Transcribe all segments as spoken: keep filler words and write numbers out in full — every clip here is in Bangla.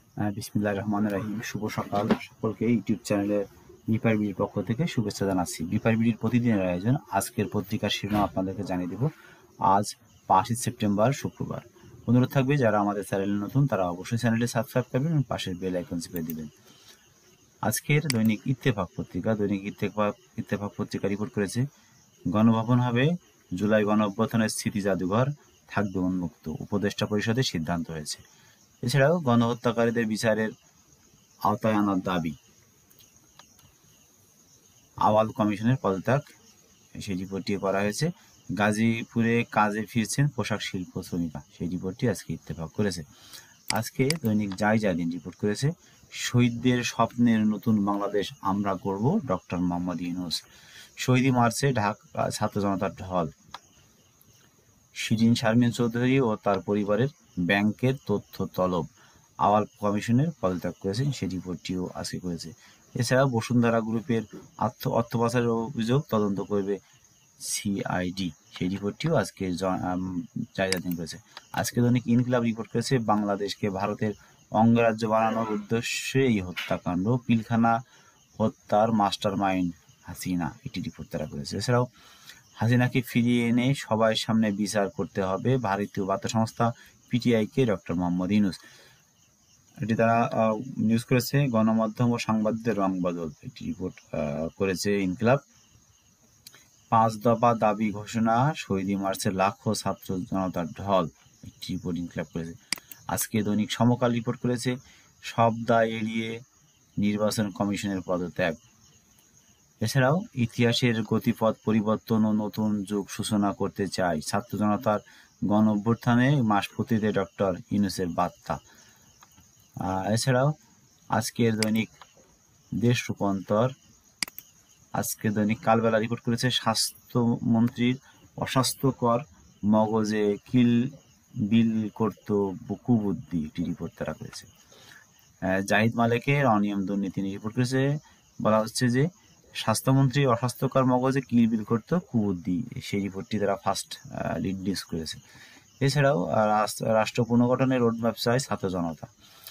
আহ, বিসমিল্লাহির রহমানির রহিম। শুভ সকাল সকলকে। ইউটিউব চ্যানেলে বিপার বিডির পক্ষ থেকে শুভেচ্ছা জানাচ্ছি। বিপার বিডির প্রতিদিনের আয়োজন। আজকের পত্রিকার শিরোনাম আপনাদেরকে জানিয়ে দেব। আজ পাঁচই সেপ্টেম্বর শুক্রবার। অনুরোধ থাকবে যারা আমাদের চ্যানেলে নতুন তারা অবশ্যই চ্যানেলটি সাবস্ক্রাইব করবেন এবং পাশের বেল আইকন চেপে দিবেন। আজকের দৈনিক ইত্তেফাক পত্রিকা দৈনিক ইত্তেফাক ইত্তেফাক পত্রিকা রিপোর্ট করেছে, গণভবন হবে জুলাই গণ অভ্যুত্থানের স্মৃতি জাদুঘর, থাকবে উন্মুক্ত, উপদেষ্টা পরিষদের সিদ্ধান্ত হয়েছে। এছাড়াও গণহত্যাকারীদের বিচারের আওতায় আনার দাবি, আওয়াল কমিশনের পদত্যাগ, সেই রিপোর্টটি করা হয়েছে। গাজীপুরে কাজে ফিরছেন পোশাক শিল্প শ্রমিকরা, সেই রিপোর্টটি আজকে ইত্তেফাক করেছে। আজকে দৈনিক যাই জাদিন রিপোর্ট করেছে, শহীদদের স্বপ্নের নতুন বাংলাদেশ আমরা গড়ব, ডক্টর মোহাম্মদ ইউনূস। শহীদি মার্চে ঢাকা ছাত্র জনতার ঢল। শিরিন শারমিন চৌধুরী ও তার পরিবারের ব্যাংকের তথ্য তলব, আওয়াল কমিশনের পদত্যাগ করেছেন, সেই রিপোর্টটিও আজকে করেছে। এছাড়াও বসুন্ধরা গ্রুপের অর্থ অর্থ পাচারের অভিযোগ তদন্ত করবে সিআইডি, সেই রিপোর্টটিও আজকে জায়গাদিন করেছে। আজকে দৈনিক ইনকিলাব রিপোর্ট করেছে, বাংলাদেশকে ভারতের অঙ্গরাজ্য বানানোর উদ্দেশ্যে এই হত্যাকাণ্ড, পিলখানা হত্যার মাস্টার মাইন্ড হাসিনা, এটি রিপোর্ট তারা করেছে। এছাড়াও হাসিনাকে ফিরিয়ে এনে সবার সামনে বিচার করতে হবে, ভারতীয় বার্তা সংস্থা পিটিআইকে ডক্টর মোহাম্মদ ইউনূস, এটি তারা নিউজ করেছে। গণমাধ্যম ও সাংবাদিকদের রং বদল, একটি রিপোর্ট করেছে ইনকিলাব। পাঁচ দফা দাবি ঘোষণা, শহীদি মার্চে লাখো ছাত্র জনতার ঢল, একটি রিপোর্ট ইনকিলাব করেছে। আজকে দৈনিক সমকাল রিপোর্ট করেছে, সব দায় এড়িয়ে নির্বাচন কমিশনের পদত্যাগ। এছাড়াও ইতিহাসের গতিপথ পরিবর্তন ও নতুন যুগ সূচনা করতে চাই, ছাত্র জনতার গণ অভ্যুত্থানে মাসপতিতে ডক্টর ইউনূসের বার্তা। এছাড়াও আজকের দৈনিক দেশ রূপান্তর, আজকে দৈনিক কালবেলা রিপোর্ট করেছে, স্বাস্থ্যমন্ত্রীর অস্বাস্থ্যকর মগজে কিল বিল করত কুবুদ্ধি, একটি রিপোর্ট তারা করেছে। জাহিদ মালেকের অনিয়ম দুর্নীতি নিয়ে রিপোর্ট করেছে, বলা হচ্ছে যে স্বাস্থ্যমন্ত্রী অস্বাস্থ্যকর মগজে কিলবিল করতো কুবুদ্ধি, সেই রিপোর্টটি তারা ফার্স্ট লিড নিউজ করেছে। এছাড়াও রাষ্ট্র পুনর্গঠনের রোডম্যাপ চায় ছাত্র জনতা,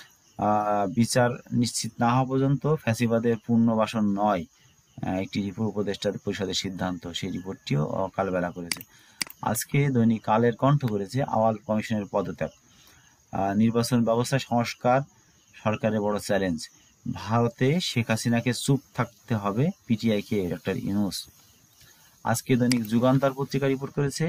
বিচার নিশ্চিত না হওয়া পর্যন্ত ফ্যাসিবাদের পুনর্বাসন নয়, একটি রিপোর্ট উপদেষ্টা পরিষদের সিদ্ধান্ত, সেই রিপোর্টটিও কালবেলা করেছে। আজকে দৈনিক কালের কণ্ঠ করেছে, আওয়াল কমিশনের পদত্যাগ, নির্বাচন ব্যবস্থায় সংস্কার সরকারের বড় চ্যালেঞ্জ, ভারতে শেখ হাসিনাকে চুপ থাকতে হবে, পিটিআইকে ডক্টর ইউনূস। আজকে দৈনিক যুগান্তর পত্রিকা রিপোর্ট করেছে,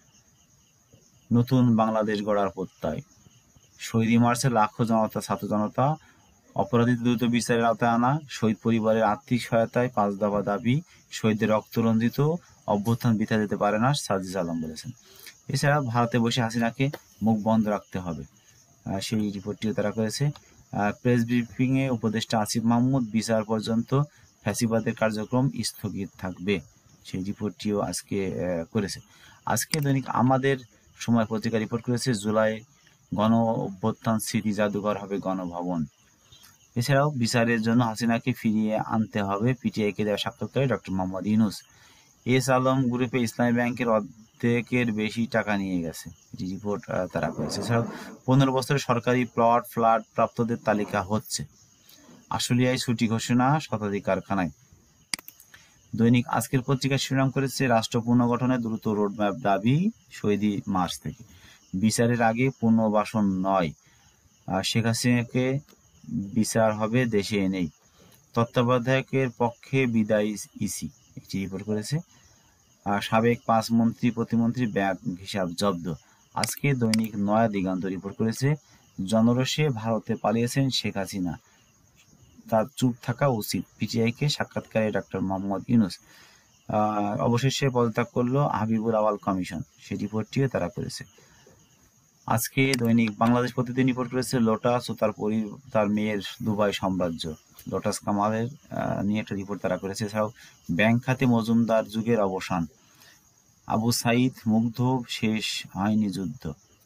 নতুন বাংলাদেশ গড়ার প্রত্যয়, শহীদ মার্চে লাখো জনতা ছাত্র জনতা, অপরাধীদের দ্রুত বিচারের আওতায় আনা, শহীদ পরিবারের আর্থিক সহায়তায় পাঁচ দফা দাবি, শহীদদের রক্তরঞ্জিত অভ্যুত্থান বৃথা যেতে পারে না, সাজিদ আলম বলেছেন। এছাড়া ভারতে বসে হাসিনাকে মুখ বন্ধ রাখতে হবে, সেই রিপোর্টটিও তারা করেছে। প্রেস ব্রিফিংয়ে উপদেষ্টা আসিফ মাহমুদ, বিচার পর্যন্ত ফ্যাসিবাদের কার্যক্রম স্থগিত থাকবে, সেই রিপোর্টটিও আজকে করেছে। আজকে দৈনিক আমাদের সময় পত্রিকা রিপোর্ট করেছে, জুলাই গণ অভ্যুত্থান স্মৃতি জাদুঘর হবে গণভবন। এছাড়াও বিচারের জন্য হাসিনাকে ফিরিয়ে আনতে হবে, পিটিআইকে দেওয়া সাক্ষাৎকারে ডক্টর মোহাম্মদ ইউনূস। এস আলম গ্রুপে ইসলামী ব্যাংকের অর্ধেকের বেশি টাকা নিয়ে গেছে, এটি রিপোর্ট তারা করেছে। এছাড়াও পনেরো বছরের সরকারি প্লট ফ্ল্যাট প্রাপ্তদের তালিকা হচ্ছে, আশুলিয়ায় ছুটি ঘোষণা শতাধিক কারখানায়। দৈনিক আজকের পত্রিকার শিরোনাম করেছে, রাষ্ট্র পুনর্গঠনে দ্রুত রোডম্যাপ দাবি শহীদি মার্চ থেকে, বিচারের আগে পুনর্বাসন নয়, শেখ হাসিনাকে বিচার হবে দেশে এনেই, তত্ত্বাবধায়কের পক্ষে বিদায়ী ইসি, একটি রিপোর্ট করেছে। সাবেক পাঁচ মন্ত্রী প্রতিমন্ত্রী ব্যাংক হিসাব জব্দ। আজকে দৈনিক নয়া দিগন্ত রিপোর্ট করেছে, জনরোষে ভারতে পালিয়েছেন শেখ হাসিনা, তার চুপ থাকা উচিত, পিটিআইকে সাক্ষাৎকারে ডক্টর মোহাম্মদ ইউনূস। অবশেষে পদত্যাগ করলো হাবিবুল আওয়াল কমিশন, সেই রিপোর্টটিও তারা করেছে। আজকে দৈনিক বাংলাদেশ প্রতিদিন রিপোর্ট করেছে, লোটাস ও তার পরি তার মেয়ের দুবাই সাম্রাজ্য, লোটাস কামালের নিয়ে একটা রিপোর্ট তারা করেছে। এছাড়াও ব্যাংক খাতে মজুমদার যুগের অবসান, আবু সাইদ মুগ্ধ, শেষ হয়নি যুদ্ধ,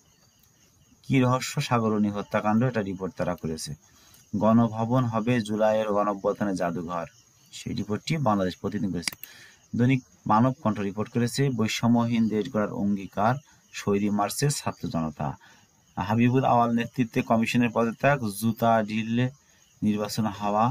কি রহস্য সাগরণী হত্যাকাণ্ড, এটা রিপোর্ট তারা করেছে। গণভবন হবে জুলাইয়ের গণঅভ্যুত্থানের জাদুঘর, সেই রিপোর্টটি বাংলাদেশ প্রতিদিন করেছে। দৈনিক মানব কণ্ঠ রিপোর্ট করেছে, বৈষম্যহীন দেশ গড়ার অঙ্গীকার, শহীদ মার্চের ছাত্র জনতা, হাবিবুল আওয়াল নেতৃত্বে কমিশনের পদত্যাগ, জুতা ঢিললে নির্বাচন হাওয়া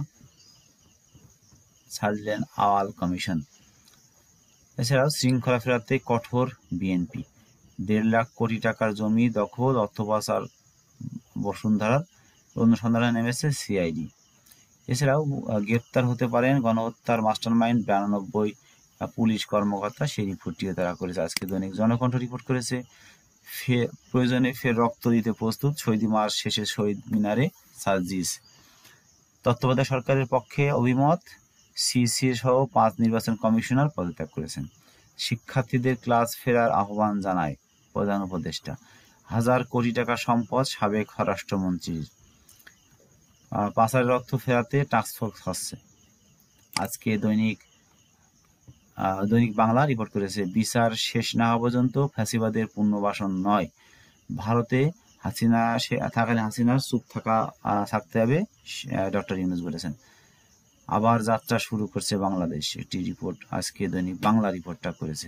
ছাড়লেন আওয়াল কমিশন। এছাড়াও শৃঙ্খলা ফেরাতে কঠোর বিএনপি, দেড় লাখ কোটি টাকার জমি দখল, অর্থ পাচার বসুন্ধরার অনুসন্ধানে নেমেছে সিআইডি। এছাড়াও গ্রেপ্তার হতে পারেন গণহত্যার মাস্টারমাইন্ড বিরানব্বই পুলিশ কর্মকর্তা, সেই রিপোর্টটিও তারা করেছে। আজকে দৈনিক জনকণ্ঠ রিপোর্ট করেছে ফের প্রয়োজনে ফের রক্ত দিতে প্রস্তুত, শহীদ মাস শেষে শহীদ মিনারে সার্জিস। তত্ত্বাবধায়ক সরকারের পক্ষে অভিমত, সিসি সহ পাঁচ নির্বাচন কমিশনার পদত্যাগ করেছেন। শিক্ষার্থীদের ক্লাস ফেরার আহ্বান জানায় প্রধান উপদেষ্টা। হাজার কোটি টাকা সম্পদ সাবেক স্বরাষ্ট্রমন্ত্রীর। পাচারের অর্থ ফেরাতে টাস্কফোর্স হচ্ছে। আজকে দৈনিক দৈনিক বাংলা রিপোর্ট করেছে বিচার শেষ না হওয়া পর্যন্ত ফ্যাসিবাদের পুনর্বাসন নয়, ভারতে হাসিনা থাকালে হাসিনার চুপ থাকা থাকতে হবে, ডক্টর ইউনূস বলেছেন। আবার যাত্রা শুরু করছে বাংলাদেশ, একটি রিপোর্ট আজকে দৈনিক বাংলা রিপোর্টটা করেছে।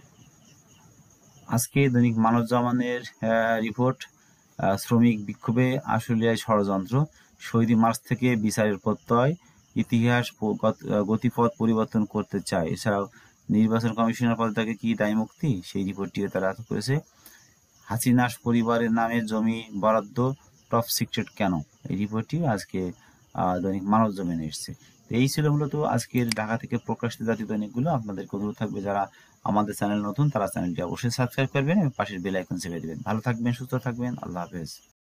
আজকে দৈনিক মানবজামানের রিপোর্ট, শ্রমিক বিক্ষোভে আশুলিয়ায় ষড়যন্ত্র, শহীদ মার্চ থেকে বিচারের প্রত্যয়, ইতিহাস গতিপথ পরিবর্তন করতে চায়। এছাড়াও নির্বাচন কমিশনার পদত্যাগে কি দায় মুক্তি, সেই রিপোর্টটিও তারা করেছে। হাসিনাস পরিবারের নামে জমি বরাদ্দ টপ সিক্রেট কেন, এই রিপোর্টটি আজকে দৈনিক মানবজমিনে এসেছে। এই ছিল মূলত আজকের ঢাকা থেকে প্রকাশিত জাতীয় দৈনিকগুলো। আপনাদের অনুরোধ থাকবে যারা আমাদের চ্যানেল নতুন তারা চ্যানেলটি অবশ্যই সাবস্ক্রাইব করবেন এবং পাশের বেল আইকন চেপে দেবেন। ভালো থাকবেন, সুস্থ থাকবেন, আল্লাহ হাফেজ।